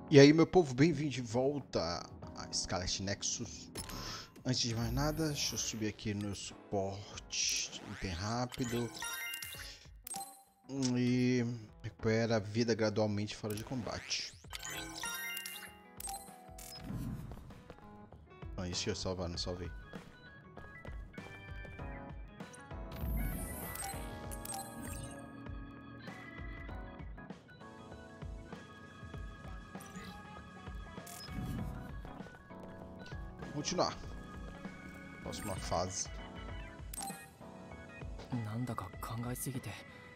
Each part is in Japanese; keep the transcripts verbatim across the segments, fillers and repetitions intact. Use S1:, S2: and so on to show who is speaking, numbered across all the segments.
S1: E aí, meu povo, bem-vindo de volta a Scarlet Nexus. Antes de mais nada, deixa eu subir aqui no suporte, item rápido. E recupera a vida gradualmente fora de combate. Ah, isso eu salvar, não salvei. Continuar. Próxima fase.
S2: なんだか考えすぎて。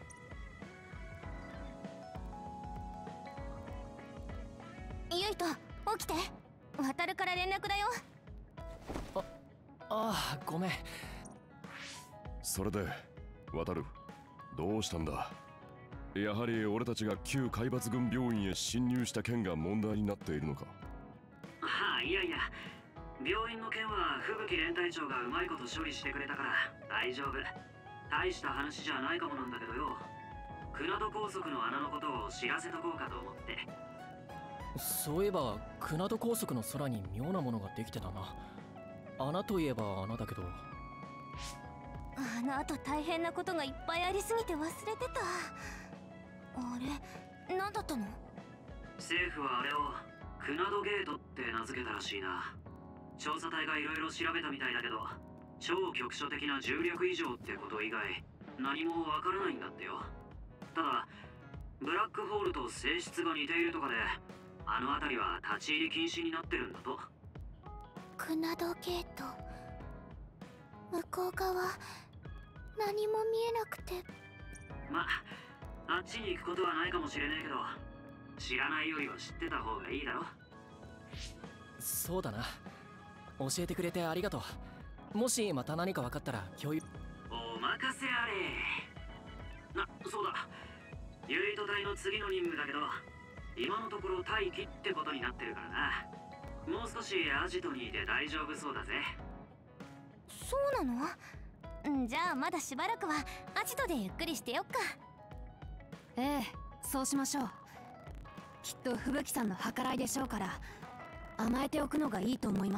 S3: ユイト、起きて。渡るから連絡だよ。
S2: あ、ああ、ごめん。
S4: それで、渡る。どうしたんだ。やはり俺たちが旧海抜軍病院へ侵入した件が問題になっているのか。
S5: はあ、いやいや。病院の件は吹雪連隊長がうまいこと処理してくれたから大丈夫。大した話じゃないかもなんだけどよ。クナド高速の穴のことを知らせとこうかと思って。
S2: そういえばクナド高速の空に妙なものができてたな。穴といえば穴だけど。
S3: あの後大変なことがいっぱいありすぎて忘れてた。あれ、何だったの？
S5: 政府はあれをクナドゲートって名付けたらしいな。調査隊がいろいろ調べたみたいだけど、超局所的な重力異常ってこと以外何もわからないんだってよ。ただブラックホールと性質が似ているとかで、あの辺りは立ち入り禁止になってるんだと。
S3: クナドゲート、向こう側何も見えなくて。
S5: まあ、あっちに行くことはないかもしれねえけど、知らないよりは知ってた方がいいだろ。
S2: そうだな。教えてくれてありがとう。もしまた何か分かったら共有。
S5: お任せあれ。な、そうだ。ユイト隊の次の任務だけど、今のところ待機ってことになってるからな。もう少しアジトにいて大丈夫そうだぜ。
S3: そうなの？んじゃあまだしばらくはアジトでゆっくりしてよっか。
S6: ええ、そうしましょう。きっと吹雪さんの計らいでしょうから、甘えておくのがいいと思います。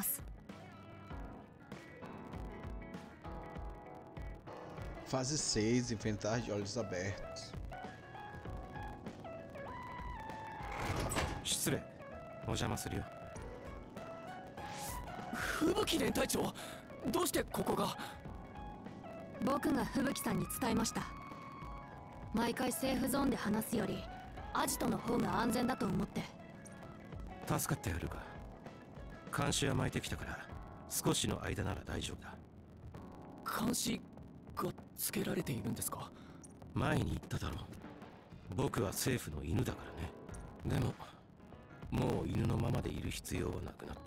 S1: Fase seis, enfrentar de olhos abertos.
S7: 失礼。お邪魔するよ。
S2: 吹雪連隊長、どうしてここが？
S6: 僕が吹雪さんに伝えました。毎回セーフゾーンで話すよりアジトの方が安全だと思って。
S7: 助かってやるか。監視は巻いてきたから少しの間なら大丈夫だ。
S2: 監視がつけられているんですか？
S7: 前に言っただろう。僕は政府の犬だからね。でももう犬のままでいる必要はなくなった。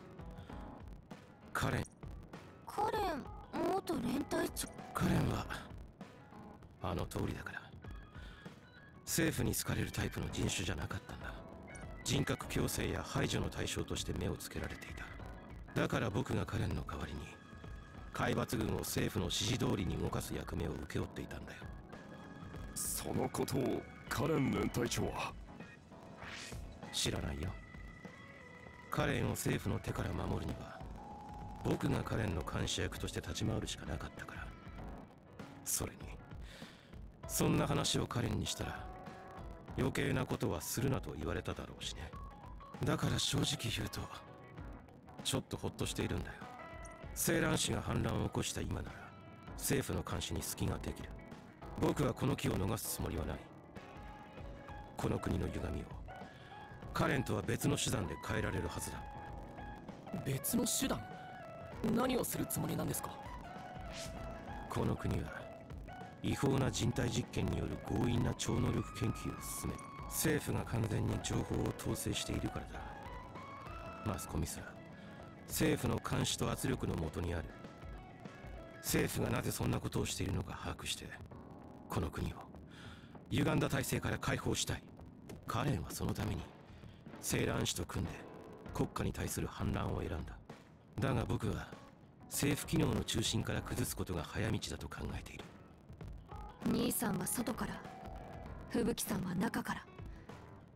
S7: カレン
S3: カレン元連隊長。
S7: カレンはあの通りだから。政府に好かれるタイプの人種じゃなかったんだ。人格矯正や排除の対象として目をつけられていた。だから僕がカレンの代わりに海抜軍を政府の指示通りに動かす役目を請け負っていたんだよ。
S4: そのことをカレン連隊長は
S7: 知らないよ。カレンを政府の手から守るには僕がカレンの監視役として立ち回るしかなかったから。それにそんな話をカレンにしたら余計なことはするなと言われただろうしね。だから正直言うとちょっとホッとしているんだよ。セイラン氏が反乱を起こした今なら政府の監視に隙ができる。僕はこの機を逃すつもりはない。この国の歪みをカレンとは別の手段で変えられるはずだ。
S2: 別の手段？何をするつもりなんですか？
S7: この国は違法な人体実験による強引な超能力研究を進め、政府が完全に情報を統制しているからだ。マスコミすら政府の監視と圧力のもとにある。政府がなぜそんなことをしているのか把握してこの国を歪んだ体制から解放したい。カレンはそのためにセイラン氏と組んで国家に対する反乱を選んだ。だが僕は政府機能の中心から崩すことが早道だと考えている。
S6: 兄さんは外から、吹雪さんは中から。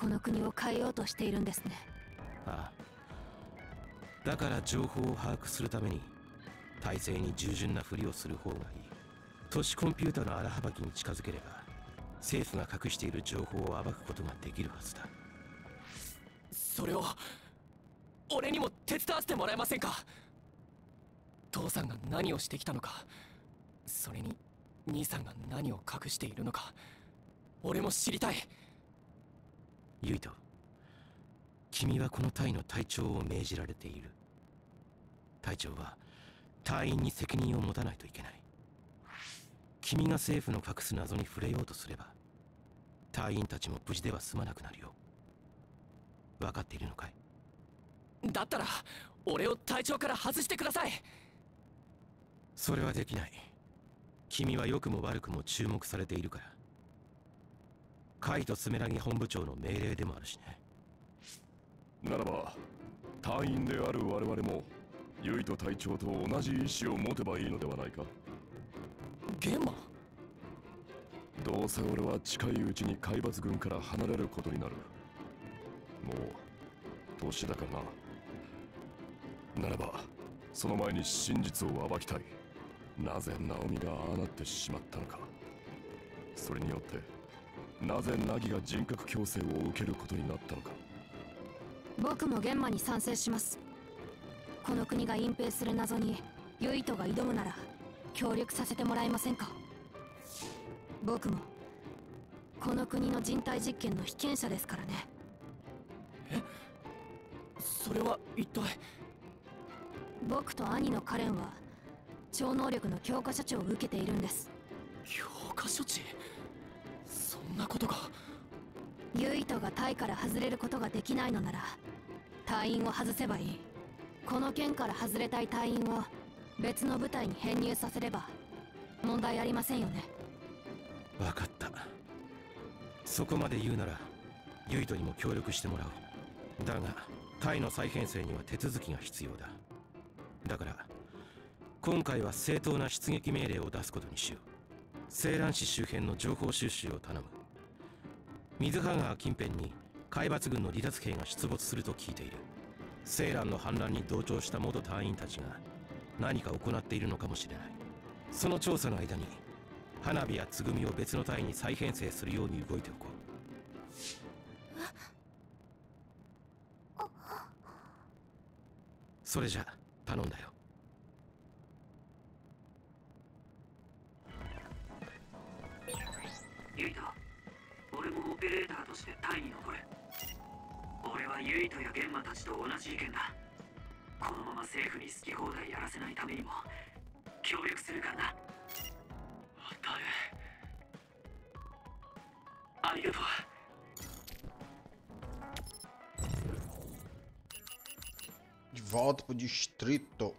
S6: この国を変えようとしているんですね。
S7: ああ、だから情報を把握するために体制に従順なふりをする方がいい。都市コンピュータの荒幅きに近づければ政府が隠している情報を暴くことができるはずだ。
S2: それを俺にも手伝わせてもらえませんか？父さんが何をしてきたのか、それに兄さんが何を隠しているのか、俺も知りたい。
S7: ユイト、君はこの隊の隊長を命じられている。隊長は隊員に責任を持たないといけない。君が政府の隠す謎に触れようとすれば隊員たちも無事では済まなくなるよ。分かっているのかい？
S2: だったら俺を隊長から外してください。
S7: それはできない。君は良くも悪くも注目されているから。カイト・スメラギ本部長の命令でもあるしね。
S4: ならば隊員である我々もユイト隊長と同じ意志を持てばいいのではないか。
S2: ゲンマ？
S4: どうせ俺は近いうちに海抜軍から離れることになる。もう年だからな。ならばその前に真実を暴きたい。なぜナオミがああなってしまったのか、それによってなぜナギが人格矯正を受けることになったのか。
S6: 僕も現場に賛成します。この国が隠蔽する謎にユイトが挑むなら協力させてもらえませんか？僕もこの国の人体実験の被験者ですからね。
S2: え、それは一体？
S6: 僕と兄のカレンは超能力の強化処置を受けているんです。
S2: 強化処置？そんなことが。
S6: ユイトが隊から外れることができないのなら隊員を外せばいい。この県から外れたい隊員を別の部隊に編入させれば問題ありませんよね。
S7: 分かった。そこまで言うならユイトにも協力してもらおう。だが隊の再編成には手続きが必要だ。だから今回は正当な出撃命令を出すことにしよう。セーラン市周辺の情報収集を頼む。水葉川近辺に海抜軍の離脱兵が出没すると聞いている。セーランの反乱に同調した元隊員たちが何か行っているのかもしれない。その調査の間に花火やつぐみを別の隊に再編成するように動いておこう。それじゃ頼んだよ。
S5: ユイト、俺もオペレーターとして隊に残る。俺はユイトやゲンマたちと同じ意見だ。このまま政府に好き放題やらせないためにも協力するからな。ありがとう。
S1: De volta pro distrito.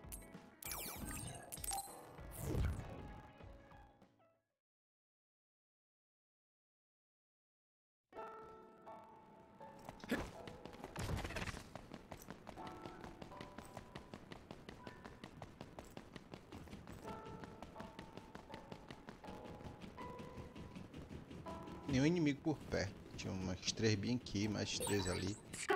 S1: Nenhum inimigo por perto. Tinha umas três bem aqui, mais três ali.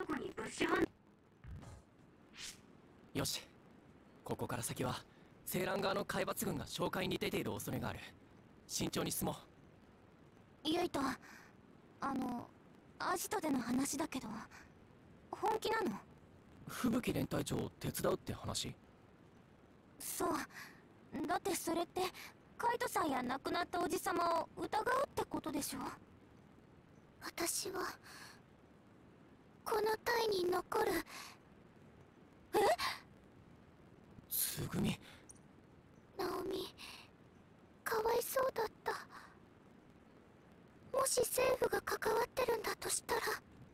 S2: よし、ここから先はセーラン側の海抜軍が哨戒に出ている恐れがある。慎重に進もう。
S3: ユイト、あのアジトでの話だけど本気なの？
S2: 吹雪連隊長を手伝うって話？
S3: そうだって、それってカイトさんや亡くなったおじさまを疑うってことでしょ。私はこの隊に残る。え？
S2: つぐみ。
S3: ナオミ、かわいそうだった。もし政府が関わってるんだとしたら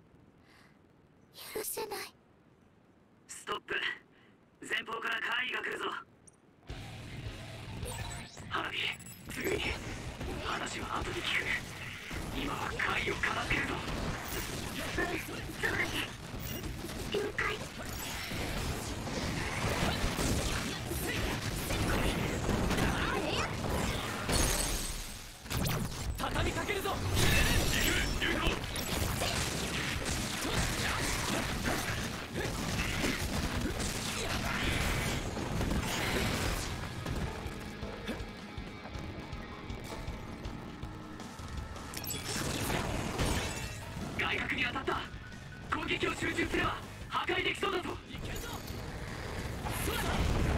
S3: 許せない。
S5: ストップ。前方から怪異が来るぞ。花火、すぐに。話は後で聞く。今は怪異をかなってるぞ。
S3: うん、すぐに。了解。
S2: 畳みかけるぞ。 当たった。攻撃を集中すれば破壊できそうだぞ。いけるぞ。そうだ。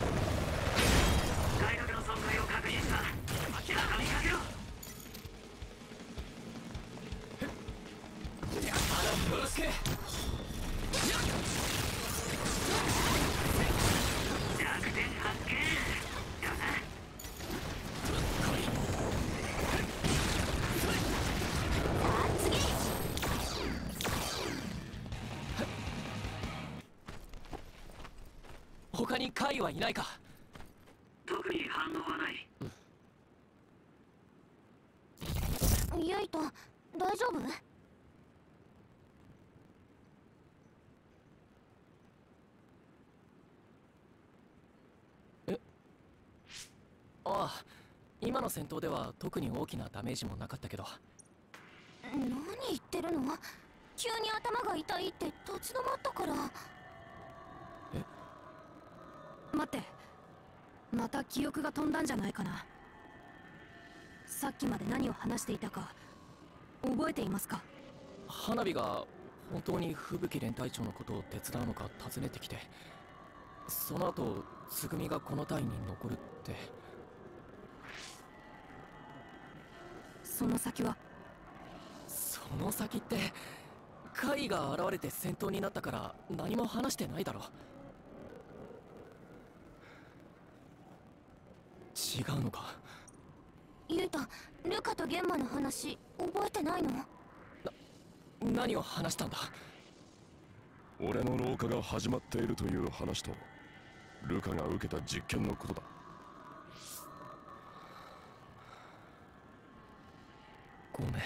S5: 外角の損壊を確認した。中身かけろ。
S2: よろしく。
S5: 弱点発見だな。
S2: 他にカイはいないか。
S5: 特に反応はない。
S3: ユイト、大丈夫？
S2: え？ああ、今の戦闘では特に大きなダメージもなかったけど。
S3: 何言ってるの？急に頭が痛いって立ち止まったから。
S6: 待って、また記憶が飛んだんじゃないかな。さっきまで何を話していたか覚えていますか？
S2: 花火が本当に吹雪連隊長のことを手伝うのか尋ねてきて、その後つぐみがこの隊に残るって。
S6: その先は？
S2: その先ってカイが現れて戦闘になったから何も話してないだろ。違うのか？
S3: ユイト、ルカとゲンマの話覚えてないの？な、
S2: 何を話したんだ？
S4: 俺の老化が始まっているという話とルカが受けた実験のことだ。
S2: ごめん、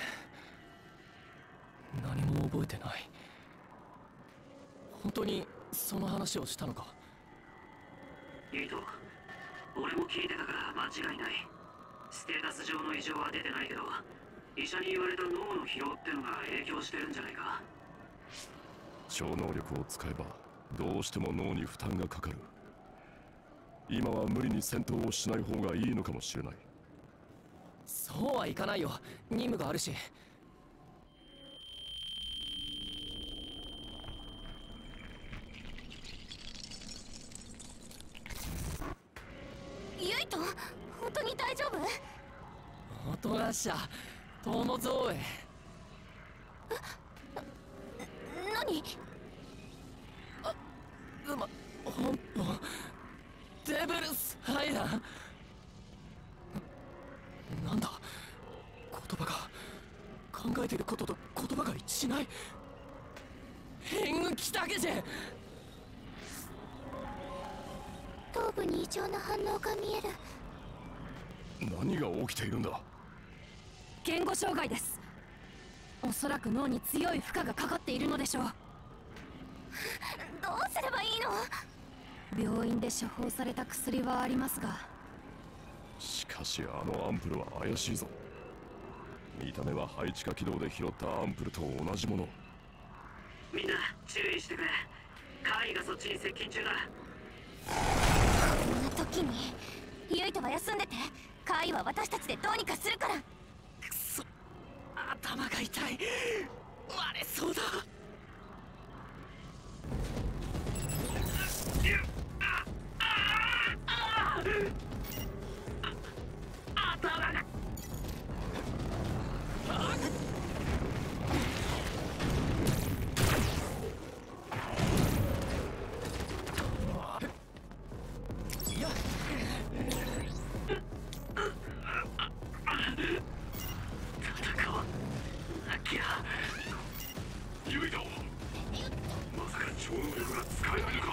S2: 何も覚えてない。本当にその話をしたのか？
S5: いいと、俺も聞いてたから間違いない。ステータス上の異常は出てないけど、医者に言われた脳の疲労ってのが影響してるんじゃないか。
S4: 超能力を使えばどうしても脳に負担がかかる。今は無理に戦闘をしない方がいいのかもしれない。
S2: そうはいかないよ、任務があるし。
S3: ユイト、本当に大丈夫？
S2: おとなしゃ、友蔵へ。
S3: 何？
S2: あ、うま、本本デブルスハイダー。なんだ、言葉が考えてることと言葉が一致しない。変軍来たけじゃ。
S3: 頭部に異常な反応が見える。
S4: 何が起きているんだ？
S6: 言語障害です。おそらく脳に強い負荷がかかっているのでしょう。
S3: どうすればいいの？
S6: 病院で処方された薬はありますが。
S4: しかしあのアンプルは怪しいぞ。見た目は配置化軌道で拾ったアンプルと同じもの。
S5: みんな注意してくれ。カイがそっちに接近中だ。
S3: こんな時にユイトは休んでて、カイは私たちでどうにかするから。
S2: くそ、頭が痛い。割れそうだ。頭が
S4: ユイト、まさか超能力が使えないのか？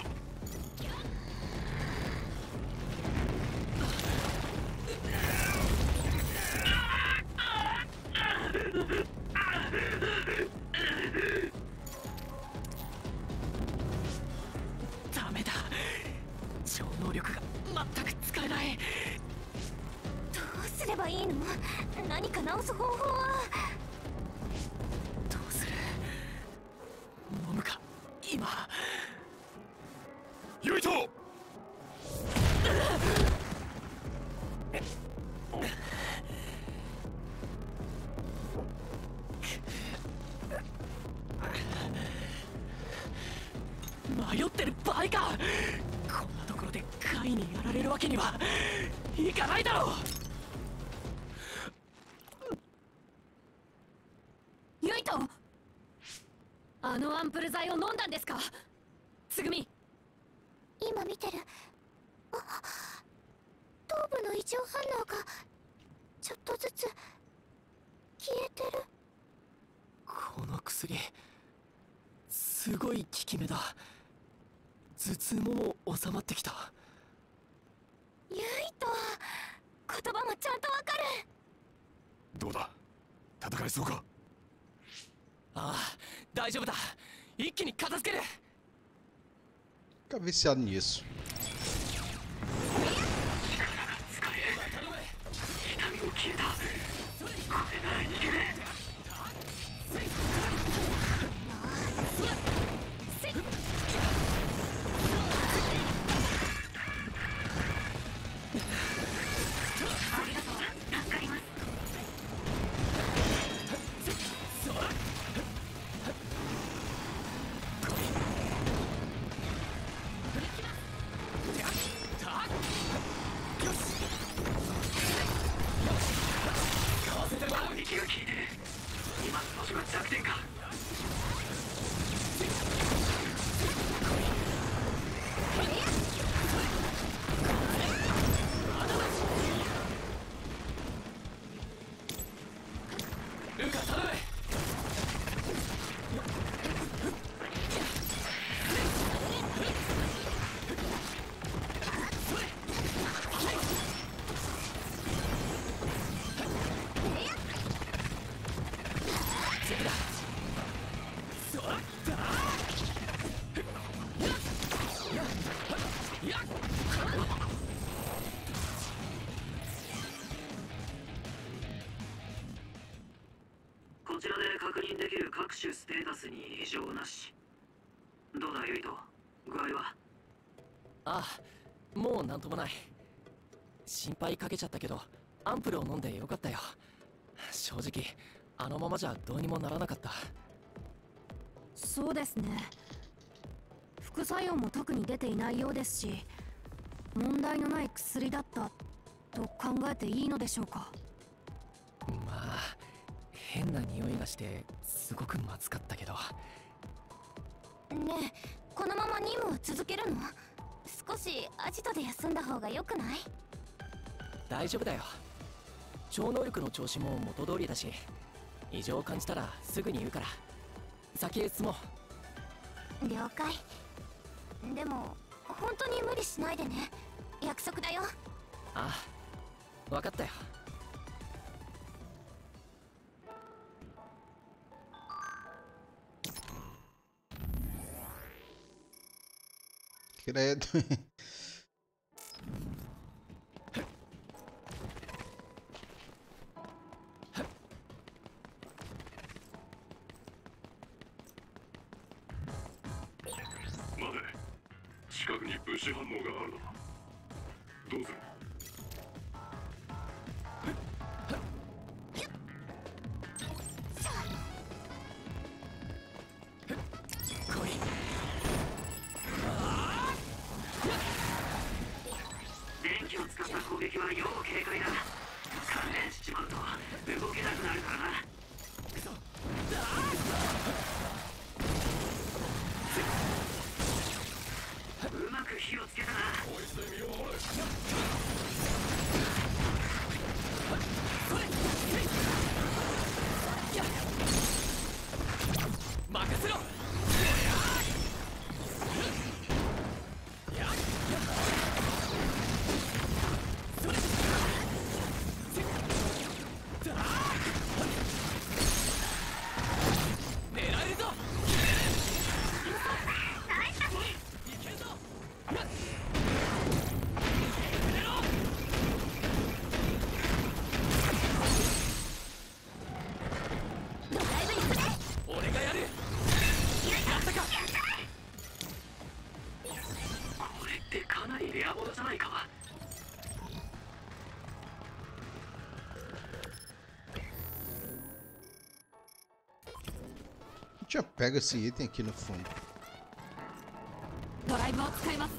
S2: ダメだ、超能力が全く使えない。
S3: どうすればいいの？何か直す方法は？
S2: どうする？飲むか今。
S4: ユイト！
S2: 迷ってる場合か。こんなところでカイにやられるわけにはいかないだろう。
S6: ユイト、あのアンプル剤を飲んだんですか？つぐみ。
S3: 今見てる。あ、頭部の異常反応がちょっとずつ消えてる。
S2: この薬すごい効き目だ。頭痛も収まってきた。
S3: ユイト、言葉もちゃんとわかる。
S4: どうだ、戦えそうか？
S2: ああ、大丈夫だ。一気に片付ける。
S1: Fica viciado nisso.
S5: こちらで確認できる各種ステータスに異常なし。どうだユイト、具合は？
S2: ああ、もうなんともない。心配かけちゃったけどアンプルを飲んでよかったよ。正直あのままじゃどうにもならなかった。
S6: そうですね。副作用も特に出ていないようですし、問題のない薬だったと考えていいのでしょうか？
S2: まあ変な匂いがしてすごくまずかったけど。
S3: ねえ、このまま任務を続けるの？少しアジトで休んだ方が良くない？
S2: 大丈夫だよ。超能力の調子も元通りだし、異常を感じたらすぐに言うから。先へ進も
S3: う。了解。でも本当に無理しないでね。約束だよ。
S2: ああ、分かったよ。
S1: Credo.
S4: 近くに物資反応があるな。どうする？
S2: 来い。
S5: 電気を使った攻撃は要警戒だ。関連しちまうと動けなくなるからな。
S2: くそ。
S5: うまく火をつけたな。
S2: 任せろ。狙えるぞ。いけるぞ。俺がやる。やったか。
S5: これってかなりレアものじゃないか。
S1: A gente já pega esse item aqui no fundo.
S6: ドライブを使います。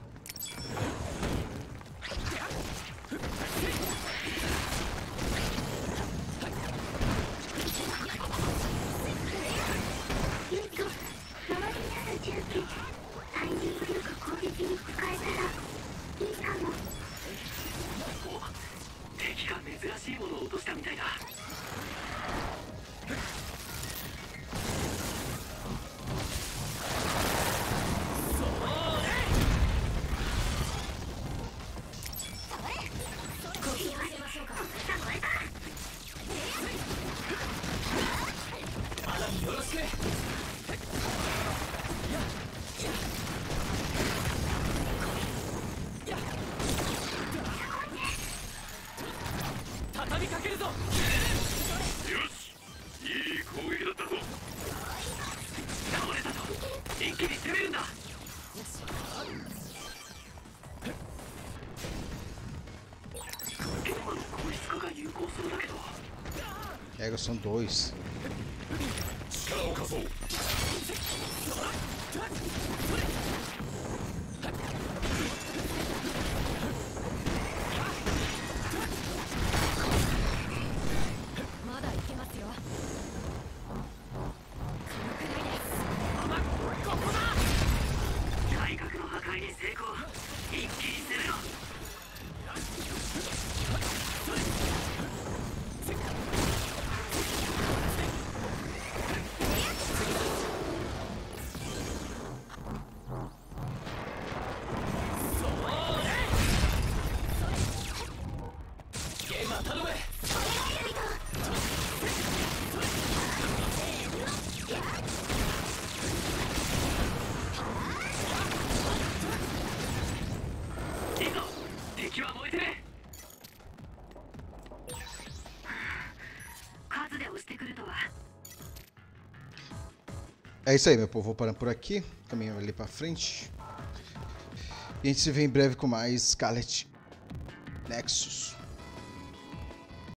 S3: ユイト、周りにある銃器タイミングよく攻撃に使えたらいいかも。
S2: お、敵が珍しいものを落としたみたいだ。よろしく。畳みかけるぞ。よ
S4: し、いい攻撃だったぞ。
S2: 倒れたぞ。一気に攻めるんだ。現場の効率化が有効そうだけど。
S1: Pega, são dois.
S4: 力を貸そう。
S6: まだいけますよ。
S2: ここだ。体格の破壊に成功。一気に攻めろ。敵は燃えてる。数で押してくるとは。
S1: É isso aí, meu povo. Vou parando por aqui. Caminho ali pra frente. E a gente se vê em breve com mais Scarlet Nexus.